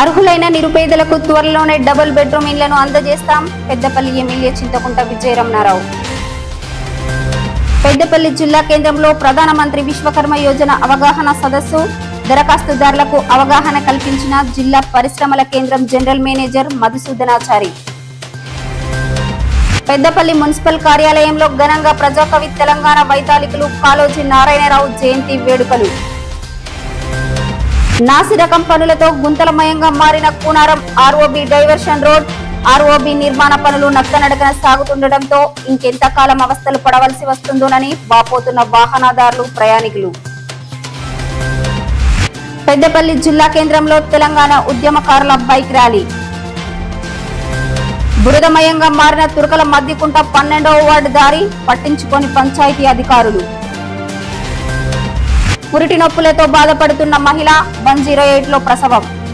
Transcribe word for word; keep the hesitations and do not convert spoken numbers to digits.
అర్హులైన నిరుపేదలకు త్వరలోనే డబుల్ బెడ్రూమ్ ఇళ్లను అందజేస్తాం. పెద్దపల్లి ఎమ్మెల్యే చింతకుంట విజయరమణారావు. పెద్దపల్లి జిల్లా కేంద్రంలో ప్రధానమంత్రి విశ్వకర్మ యోజన అవగాహన సదస్సు. దరఖాస్తుదారులకు అవగాహన కల్పించిన జిల్లా పరిశ్రమల కేంద్రం general manager Madhusudanachari. Peddapalli municipal కార్యాలయంలో ఘనంగా ప్రజాకవి తెలంగాణ వైతాళికులు కాళోజీ నారాయణరావు జయంతి వేడుకలు. నాసిరకం పనులతో గుంతలమయంగా మారిన Kunaram ROB diversion road. ROB నిర్మాణ పనులు నక్కనడకన సాగుతుండటంతో ఇంకెంతకాలం అవస్థలు పడవలసి వస్తుందోనని వాపోతున్న వాహనదారులు, ప్రయాణికులు. పెద్దపల్లి జిల్లా కేంద్రంలో తెలంగాణ ఉద్యమకారుల బైక్ ర్యాలీ. బురదమయంగా మారిన తురకల మద్దికుంట పన్నెండవ వార్డు దారి పట్టించుకొని పంచాయతీ అధికారులు. పురిటి నొప్పులతో బాధపడుతున్న మహిళ వన్ జీరో ఎయిట్ లో ప్రసవం.